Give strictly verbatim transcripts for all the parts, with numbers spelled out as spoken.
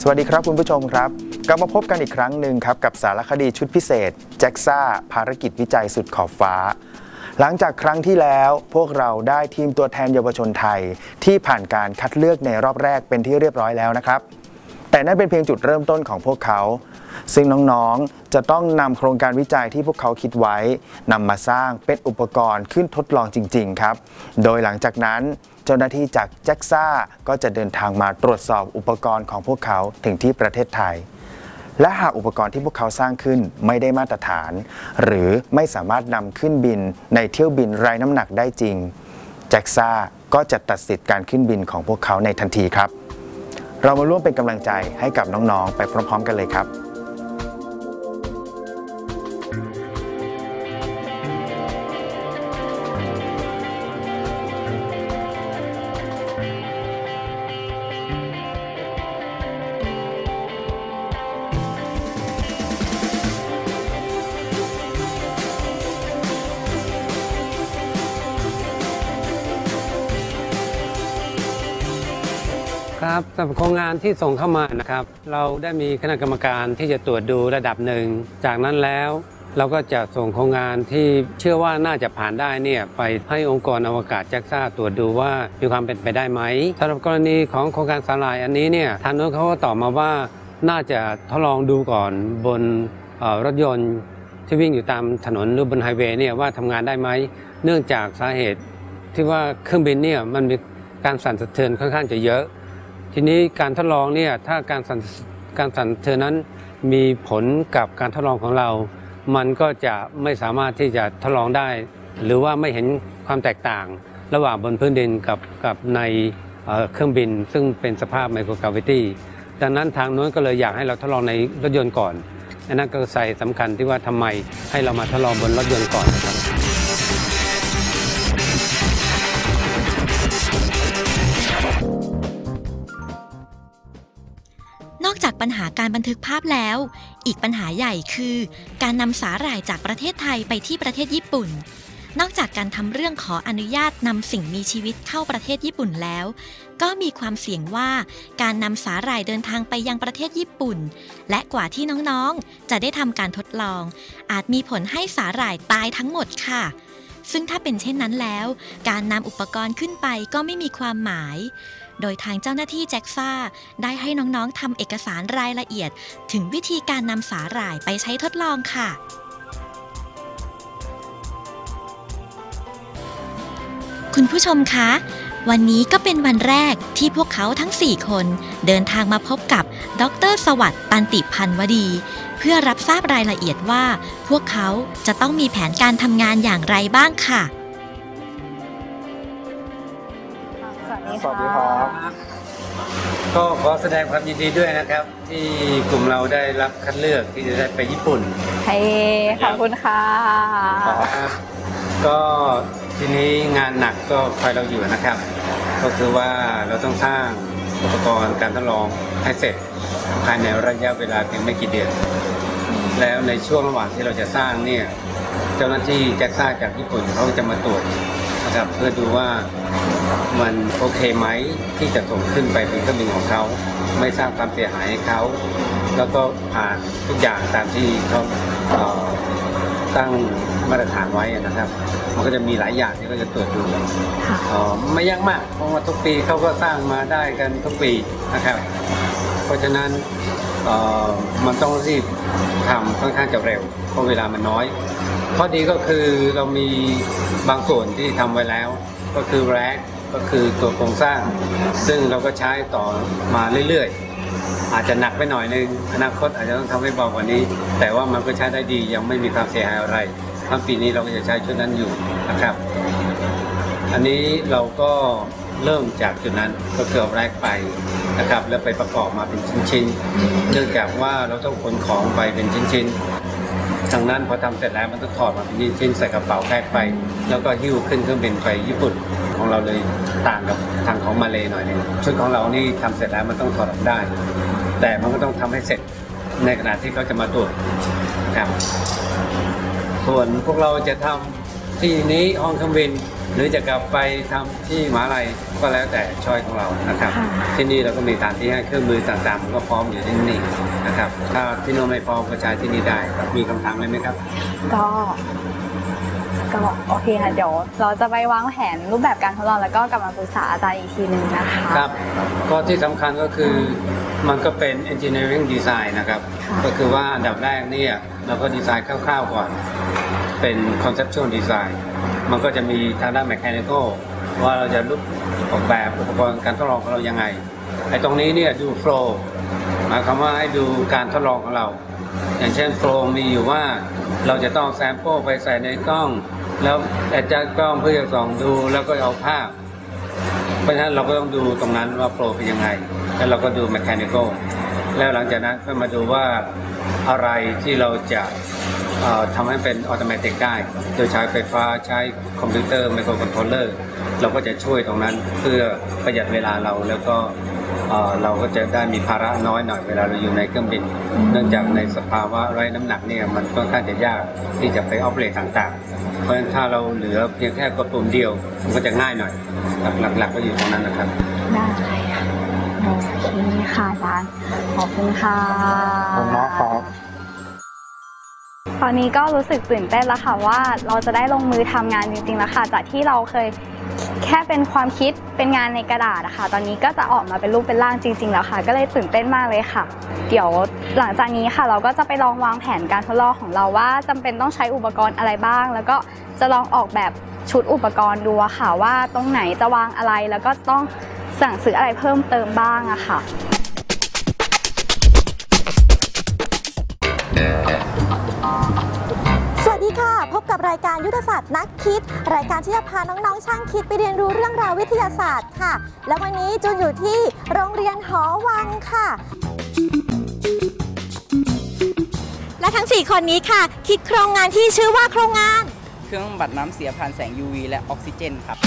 สวัสดีครับคุณผู้ชมครับกลับมาพบกันอีกครั้งหนึ่งครับกับสารคดีชุดพิเศษแจ็กซ่าภารกิจวิจัยสุดขอบฟ้าหลังจากครั้งที่แล้วพวกเราได้ทีมตัวแทนเยาวชนไทยที่ผ่านการคัดเลือกในรอบแรกเป็นที่เรียบร้อยแล้วนะครับแต่นั่นเป็นเพียงจุดเริ่มต้นของพวกเขาซึ่งน้องๆจะต้องนำโครงการวิจัยที่พวกเขาคิดไว้นำมาสร้างเป็นอุปกรณ์ขึ้นทดลองจริงๆครับโดยหลังจากนั้นเจ้าหน้าที่จากแจ็กซ่าก็จะเดินทางมาตรวจสอบอุปกรณ์ของพวกเขาถึงที่ประเทศไทยและหากอุปกรณ์ที่พวกเขาสร้างขึ้นไม่ได้มาตรฐานหรือไม่สามารถนำขึ้นบินในเที่ยวบินไร้น้ำหนักได้จริงแจ็กซ่าก็จะตัดสิทธิ์การขึ้นบินของพวกเขาในทันทีครับเรามาร่วมเป็นกำลังใจให้กับน้องๆไปพร้อมๆกันเลยครับครับสำหรับโครงงานที่ส่งเข้ามานะครับเราได้มีคณะกรรมการที่จะตรวจดูระดับหนึ่งจากนั้นแล้วเราก็จะส่งโครงงานที่เชื่อว่าน่าจะผ่านได้เนี่ยไปให้องค์กรอวกาศแจ็กซ่าตรวจดูว่ามีความเป็นไปได้ไหมสำหรับกรณีของโครงการสาหร่ายอันนี้เนี่ยทางโน้นเขาก็ตอบมาว่าน่าจะทดลองดูก่อนบนรถยนต์ที่วิ่งอยู่ตามถนนหรือบนไฮเวย์เนี่ยว่าทำงานได้ไหมเนื่องจากสาเหตุที่ว่าเครื่องบินเนี่ยมันมีการสั่นสะเทือนค่อนข้างจะเยอะทีนี้การทดลองเนี่ยถ้าการสั่นการสั่นสะเทือนนั้นมีผลกับการทดลองของเรามันก็จะไม่สามารถที่จะทดลองได้หรือว่าไม่เห็นความแตกต่างระหว่างบนพื้นดินกับกับในเครื่องบินซึ่งเป็นสภาพไมโครกราวิตี้ดังนั้นทางโน้นก็เลยอยากให้เราทดลองในรถยนต์ก่อนอันนั้นก็ใส่สำคัญที่ว่าทำไมให้เรามาทดลองบนรถยนต์ก่อนนะครับนอกจากปัญหาการบันทึกภาพแล้วอีกปัญหาใหญ่คือการนำสาหร่ายจากประเทศไทยไปที่ประเทศญี่ปุ่นนอกจากการทำเรื่องขออนุญาตนำสิ่งมีชีวิตเข้าประเทศญี่ปุ่นแล้วก็มีความเสี่ยงว่าการนำสาหร่ายเดินทางไปยังประเทศญี่ปุ่นและกว่าที่น้องๆจะได้ทำการทดลองอาจมีผลให้สาหร่ายตายทั้งหมดค่ะซึ่งถ้าเป็นเช่นนั้นแล้วการนำอุปกรณ์ขึ้นไปก็ไม่มีความหมายโดยทางเจ้าหน้าที่แจ็กซ่าได้ให้น้องๆทำเอกสารรายละเอียดถึงวิธีการนำสาหร่ายไปใช้ทดลองค่ะคุณผู้ชมคะวันนี้ก็เป็นวันแรกที่พวกเขาทั้งสี่คนเดินทางมาพบกับดร.สวัสดิ์ตันติพันวดีเพื่อรับทราบรายละเอียดว่าพวกเขาจะต้องมีแผนการทำงานอย่างไรบ้างค่ะสวัสดีครับก็ขอแสดงความยินดีด้วยนะครับที่กลุ่มเราได้รับคัดเลือกที่จะได้ไปญี่ปุ่นเฮ้ขอบคุณค่ะก็ทีนี้งานหนักก็คอยเราอยู่นะครับก็คือว่าเราต้องสร้างอุปกรณ์การทดลองให้เสร็จภายในระยะเวลาเพียงไม่กี่เดือนแล้วในช่วงระหว่างที่เราจะสร้างเนี่ยเจ้าหน้าที่แจ็กซ่าจากญี่ปุ่นเขาจะมาตรวจนะครับเพื่อดูว่ามันโอเคไหมที่จะส่งขึ้นไปเป็นเครื่องบินของเขาไม่สร้างความเสียหายให้เขาแล้วก็ผ่านทุกอย่างตามที่เขาตั้งมาตรฐานไว้นะครับมันก็จะมีหลายอย่างที่เขาจะตรวจดูไม่ยากมากเพราะว่าทุกปีเขาก็สร้างมาได้กันทุกปีนะครับเพราะฉะนั้นมันต้องรีบทำค่อนข้างจะเร็วเพราะเวลามันน้อยข้อดีก็คือเรามีบางส่วนที่ทำไว้แล้วก็คือแร็กก็คือตัวโครงสร้างซึ่งเราก็ใช้ต่อมาเรื่อยๆอาจจะหนักไปหน่อยนึงอนาคตอาจจะต้องทำให้เบากว่านี้แต่ว่ามันก็ใช้ได้ดียังไม่มีความเสียหายอะไรทั้งปีนี้เราก็จะใช้ชุดนั้นอยู่นะครับอันนี้เราก็เริ่มจากจุดนั้นก็คือเอาแร็กไปนะครับแล้วไปประกอบมาเป็นชิ้นๆเนื่องจากว่าเราต้องขนของไปเป็นชิ้นๆดังนั้นพอทำเสร็จแล้วมันต้องถอดมาเป็นชิ้นๆใส่กระเป๋าแพ็คไปแล้วก็หิ้วขึ้นเครื่องบินไปญี่ปุ่นของเราเลยต่างกับทางของมาเลหน่อยนึงชุดของเรานี่ทำเสร็จแล้วมันต้องถอดออกได้แต่มันก็ต้องทำให้เสร็จในขณะที่เขาจะมาตรวจครับส่วนพวกเราจะทำที่นี้ห้องเครื่องบินหรือจะกลับไปทำที่มหาลัยก็แล้วแต่ช้อยของเรานะครับที่นี่เราก็มีสถานที่ให้เครื่องมือต่างๆก็พร้อมอยู่ที่นี่นะครับถ้าที่โน้นไม่พร้อมก็ใช้ที่นี่ได้มีคำถามอะไรไหมครับก็ก็โอเคค่ะเดี๋ยวเราจะไปวางแผนรูปแบบการทดลองแล้วก็กลับมาปรึกษาอาจารย์อีกทีหนึ่งนะคะครับก็ที่สำคัญก็คือมันก็เป็น engineering design นะครับก็คือว่าอันดับแรกเนี่ยเราก็ดีไซน์คร่าวๆก่อนเป็น conceptual design มันก็จะมีทางด้าน mechanical ว่าเราจะรูปออกแบบอุปกรณ์การทดลองของเรายังไงไอ้ตรงนี้เนี่ยดู flow หมายความว่าให้ดูการทดลองของเราอย่างเช่น flow มีอยู่ว่าเราจะต้อง sample ไปใส่ในกล้องแล้วแอดจัดกล้องเพื่อจะส่องดูแล้วก็เอาภาพเพราะฉะนั้นเราก็ต้องดูตรงนั้นว่าโฟล์เป็นยังไงแล้วเราก็ดู mechanical แล้วหลังจากนั้นก็มาดูว่าอะไรที่เราจะทำให้เป็นออโตเมติกได้โดยใช้ไฟฟ้าใช้คอมพิวเตอร์ไมโครคอนโทรลเลอร์เราก็จะช่วยตรงนั้นเพื่อประหยัดเวลาเราแล้วก็เราก็จะได้มีภาระน้อยหน่อยเวลาเราอยู่ในเครื่องบินเนื่องจากในสภาวะไร้น้ำหนักเนี่ยมันค่อนข้างจะยากที่จะไปออเปเรตต่างๆเพราะฉะนั้นถ้าเราเหลือเพียงแค่กดปุ่มเดียวมันก็จะง่ายหน่อยหลักๆก็อยู่ตรงนั้นนะครับได้ค่ะโอเคค่ะอาจารย์ขอบคุณค่ะขอบคุณครับตอนนี้ก็รู้สึกตื่นเต้นแล้วค่ะว่าเราจะได้ลงมือทำงานจริงๆแล้วค่ะจากที่เราเคยแค่เป็นความคิดเป็นงานในกระดาษนะคะตอนนี้ก็จะออกมาเป็นรูปเป็นร่างจริงๆแล้วค่ะก็เลยตื่นเต้นมากเลยค่ะเดี๋ยวหลังจากนี้ค่ะเราก็จะไปลองวางแผนการทดลองของเราว่าจำเป็นต้องใช้อุปกรณ์อะไรบ้างแล้วก็จะลองออกแบบชุดอุปกรณ์ดูค่ะว่าตรงไหนจะวางอะไรแล้วก็ต้องสั่งซื้ออะไรเพิ่มเติมบ้างอะค่ะสวัสดีค่ะพบกับรายการยุทธศาสตร์นักคิดรายการที่จะพาน้องๆช่างคิดไปเรียนรู้เรื่องราววิทยาศาสตร์ค่ะและวันนี้จูนอยู่ที่โรงเรียนหอวังค่ะและทั้งสี่คนนี้ค่ะคิดโครงงานที่ชื่อว่าโครงงานเครื่องบำบัดน้ำเสียผ่านแสง ยู วี และออกซิเจนครับ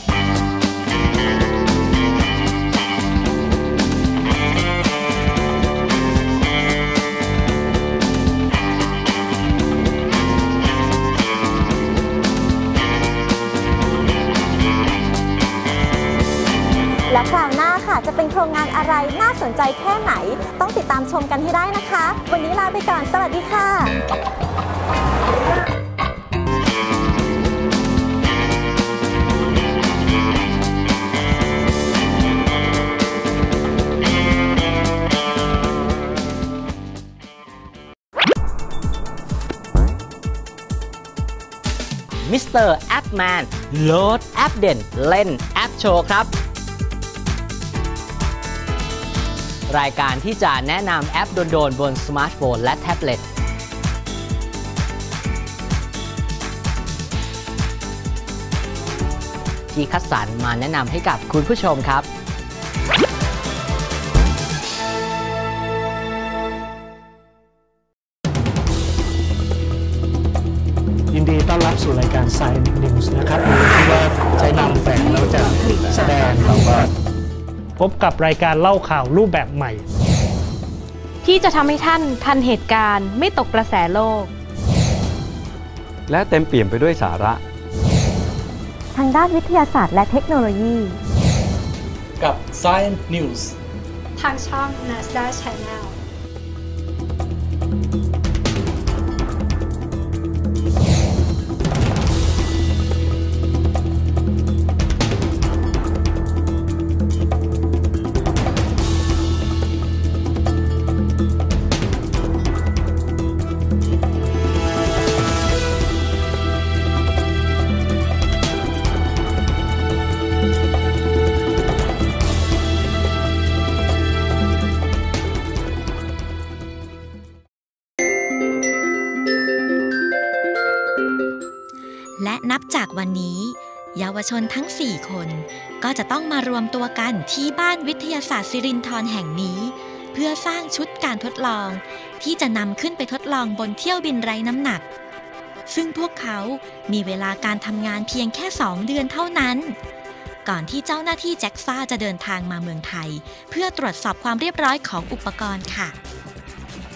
และคราวหน้าค่ะจะเป็นโครงงานอะไรน่าสนใจแค่ไหนต้องติดตามชมกันให้ได้นะคะวันนี้ลาไปก่อนสวัสดีค่ะมิสเตอร์แอปแมนโหลดแอปเด่นเล่นแอปโชว์ครับรายการที่จะแนะนำแอปโดนๆบนสมาร์ทโฟนและแท็บเล็ตที่คัดสรรมาแนะนำให้กับคุณผู้ชมครับยินดีต้อนรับสู่รายการ Science News นะครับโดยที่ว่าใช้นามแฝงแล้วจะแสดงต่อว่าพบกับรายการเล่าข่าวรูปแบบใหม่ที่จะทำให้ท่านทันเหตุการณ์ไม่ตกกระแสโลกและเต็มเปี่ยมไปด้วยสาระทางด้านวิทยาศาสตร์และเทคโนโลยีกับ Science News ทางช่อง NASA Channel และนับจากวันนี้เยาวชนทั้งสี่คนก็จะต้องมารวมตัวกันที่บ้านวิทยาศาสตร์สิรินธรแห่งนี้เพื่อสร้างชุดการทดลองที่จะนำขึ้นไปทดลองบนเที่ยวบินไร้น้ำหนักซึ่งพวกเขามีเวลาการทำงานเพียงแค่สองเดือนเท่านั้นก่อนที่เจ้าหน้าที่แจ็คซ่าจะเดินทางมาเมืองไทยเพื่อตรวจสอบความเรียบร้อยของอุปกรณ์ค่ะ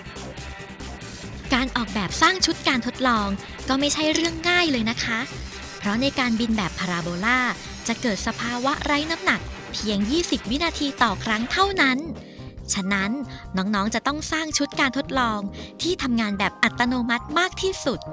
การออกแบบสร้างชุดการทดลองก็ไม่ใช่เรื่องง่ายเลยนะคะเพราะในการบินแบบพาราโบลาจะเกิดสภาวะไร้น้ำหนักเพียงยี่สิบวินาทีต่อครั้งเท่านั้นฉะนั้นน้องๆจะต้องสร้างชุดการทดลองที่ทำงานแบบอัตโนมัติมากที่สุด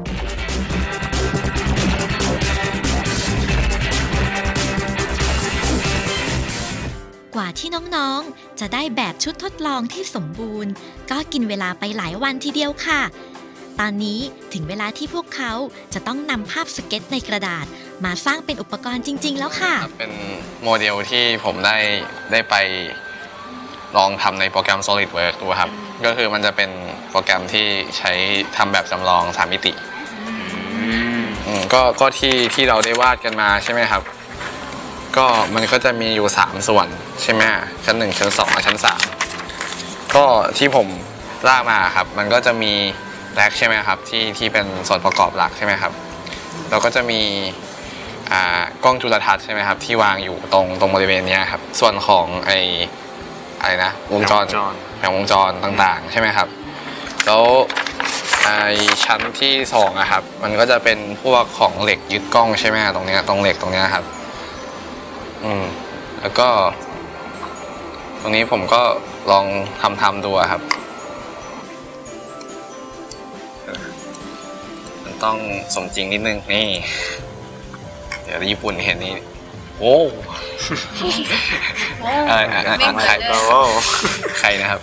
กว่าที่น้องๆจะได้แบบชุดทดลองที่สมบูรณ์ก็กินเวลาไปหลายวันทีเดียวค่ะตอนนี้ถึงเวลาที่พวกเขาจะต้องนำภาพสเก็ตในกระดาษมาสร้างเป็นอุปกรณ์จริงๆแล้วค่ะเป็นโมเดลที่ผมได้ได้ไปลองทำในโปรแกรม SolidWorks ดูครับก็คือมันจะเป็นโปรแกรมที่ใช้ทำแบบจำลองสามมิติก็ก็ที่ที่เราได้วาดกันมาใช่ไหมครับก็มันก็จะมีอยู่สามส่วนใช่ไหมชั้นหนึ่งชั้นสองและชั้นสามก็ที่ผมลากมาครับมันก็จะมีแร็กใช่ไหมครับที่ที่เป็นส่วนประกอบหลักใช่ไหมครับแล้วก็จะมีกล้องจุลทรรศน์ใช่ไหมครับที่วางอยู่ตรงตรงบริเวณนี้ครับส่วนของไออะไรนะวงจรแผงวงจรต่างๆใช่ไหมครับแล้วไอชั้นที่สองนะครับมันก็จะเป็นพวกของเหล็กยึดกล้องใช่ไหมตรงนี้ตรงเหล็กตรงนี้ครับอืมแล้วก็ตรงนี้ผมก็ลองทำทำดูครับมันต้องสมจริงนิดนึงนี่เดี๋ยวญี่ปุ่นเห็นนี่โอ้อะไรอ่ะใครใครนะครับ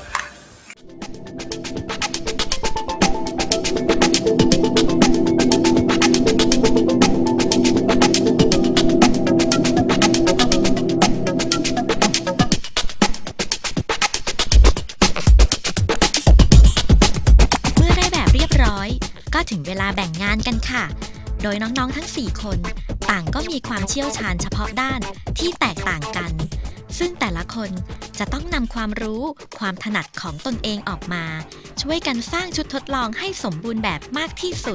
ก็ถึงเวลาแบ่งงานกันค่ะโดยน้องๆทั้งสี่คนต่างก็มีความเชี่ยวชาญเฉพาะด้านที่แตกต่างกันซึ่งแต่ละคนจะต้องนำความรู้ความถนัดของตนเองออกมาช่วยกันสร้างชุดทดลองให้สมบูรณ์แบบมากที่สุด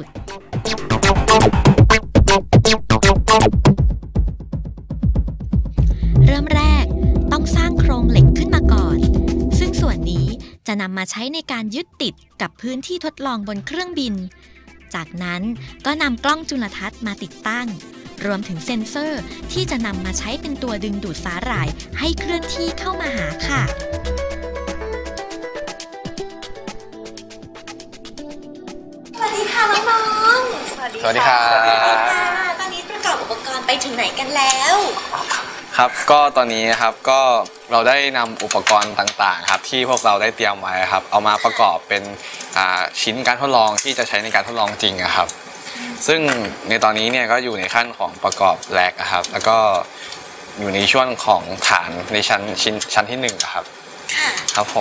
เริ่มแรกต้องสร้างโครงเหล็กขึ้นมาก่อนซึ่งส่วนนี้จะนำมาใช้ในการยึดติดกับพื้นที่ทดลองบนเครื่องบินจากนั้นก็นำกล้องจุลทรรศน์มาติดตั้งรวมถึงเซ็นเซอร์ที่จะนำมาใช้เป็นตัวดึงดูดสาหร่ายให้เคลื่อนที่เข้ามาหาค่ะสวัสดีค่ะน้องๆสวัสดีค่ะตอนนี้ประกอบอุปกรณ์ไปถึงไหนกันแล้วครับก็ตอนนี้ครับก็เราได้นำอุปกรณ์ต่างๆครับที่พวกเราได้เตรียมไว้ครับเอามาประกอบเป็นชิ้นการทดลองที่จะใช้ในการทดลองจริงครับซึ่งในตอนนี้เนี่ยก็อยู่ในขั้นของประกอบแรกครับแล้วก็อยู่ในช่วงของฐานในชั้นชิ้นชั้นที่หนึ่งครับครับผม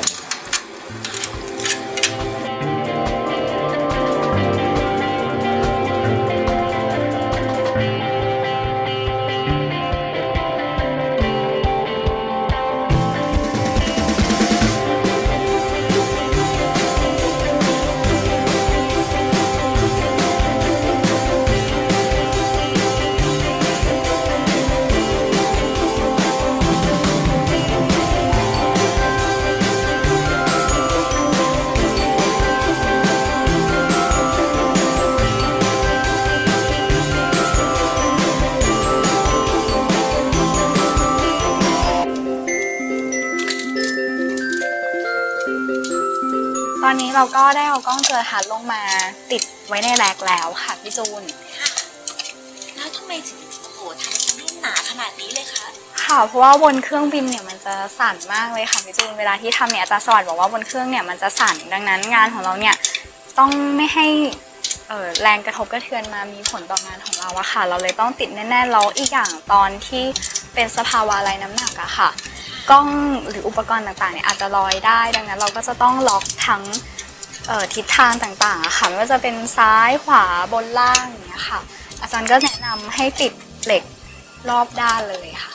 ตอนนี้เราก็ได้เอากล้องจุลทรรศน์ลงมาติดไว้ในแร็กแล้วค่ะพี่จูนค่ะแล้วทำไมถึงโอ้โหทำให้หนาขนาดนี้เลยคะค่ะเพราะว่าบนเครื่องบินเนี่ยมันจะสั่นมากเลยค่ะพี่จูนเวลาที่ทำเนี่ยอาจารย์สวัสดิ์บอกว่าบนเครื่องเนี่ยมันจะสั่นดังนั้นงานของเราเนี่ยต้องไม่ให้แรงกระทบกระเทือนมามีผลต่องานของเราอะค่ะเราเลยต้องติดแน่ๆแล้วอีกอย่างตอนที่เป็นสภาวะไร้น้ำหนักอะค่ะกล้องหรืออุปกรณ์ต่างๆเนี่ยอาจจะลอยได้ดังนั้นเราก็จะต้องล็อกทั้งทิศทางต่างๆอะค่ะไม่ว่าจะเป็นซ้ายขวาบนล่างอย่างเงี้ยค่ะอาจารย์ก็แนะนำให้ติดเหล็กรอบด้านเลยค่ะ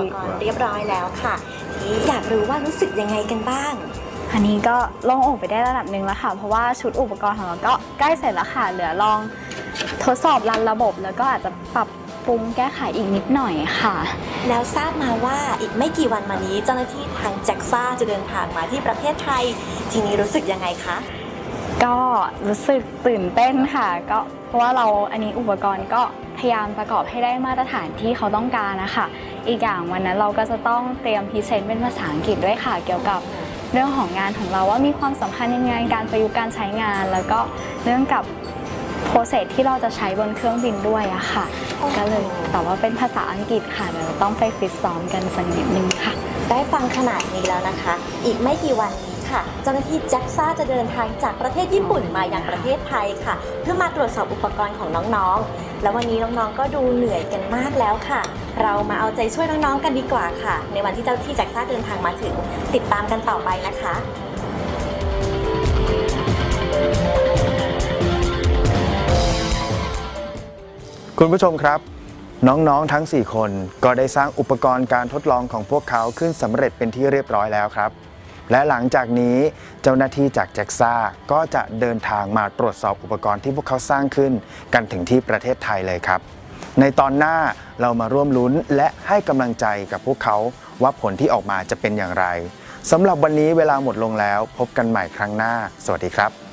ปกรณ์เรียบร้อยแล้วค่ะอยากรู้ว่ารู้สึกยังไงกันบ้างอันนี้ก็โล่งอกไปได้ระดับหนึ่งแล้วค่ะเพราะว่าชุดอุปกรณ์ของเราก็ใกล้เสร็จแล้วค่ะเหลือลองทดสอบรันระบบแล้วก็อาจจะปรับปรุงแก้ไขอีกนิดหน่อยค่ะแล้วทราบมาว่าอีกไม่กี่วันมานี้เจ้าหน้าที่ทางแจ็กซ่าจะเดินทางมาที่ประเทศไทยทีนี้รู้สึกยังไงคะก็รู้สึกตื่นเต้นค่ะก็เพราะว่าเราอันนี้อุปกรณ์ก็พยายามประกอบให้ได้มาตรฐานที่เขาต้องการนะคะอีกอย่างวันนั้นเราก็จะต้องเตรียมพรีเซนต์เป็นภาษาอังกฤษด้วยค่ะเกี่ยวกับเรื่องของงานของเราว่ามีความสำคัญยังไงการประยุกต์การใช้งานแล้วก็เรื่องกับโปรเซสที่เราจะใช้บนเครื่องบินด้วยอะค่ะก็เลยแต่ว่าเป็นภาษาอังกฤษค่ะเดี๋ยวเราต้องไปฟิตซ้อมกันสักนิดนึงค่ะได้ฟังขนาดนี้แล้วนะคะอีกไม่กี่วันนี้ค่ะเจ้าหน้าที่แจ็กซ่าจะเดินทางจากประเทศญี่ปุ่นมายังประเทศไทยค่ะเพื่อมาตรวจสอบอุปกรณ์ของน้องๆแล้ววันนี้น้องๆก็ดูเหนื่อยกันมากแล้วค่ะเรามาเอาใจช่วยน้องๆกันดีกว่าค่ะในวันที่เจ้าหน้าที่แจ็กซ่าเดินทางมาถึงติดตามกันต่อไปนะคะคุณผู้ชมครับน้องๆทั้งสี่คนก็ได้สร้างอุปกรณ์การทดลองของพวกเขาขึ้นสำเร็จเป็นที่เรียบร้อยแล้วครับและหลังจากนี้เจ้าหน้าที่จากแจ็กซ่าก็จะเดินทางมาตรวจสอบอุปกรณ์ที่พวกเขาสร้างขึ้นกันถึงที่ประเทศไทยเลยครับในตอนหน้าเรามาร่วมลุ้นและให้กำลังใจกับพวกเขาว่าผลที่ออกมาจะเป็นอย่างไรสำหรับวันนี้เวลาหมดลงแล้วพบกันใหม่ครั้งหน้าสวัสดีครับ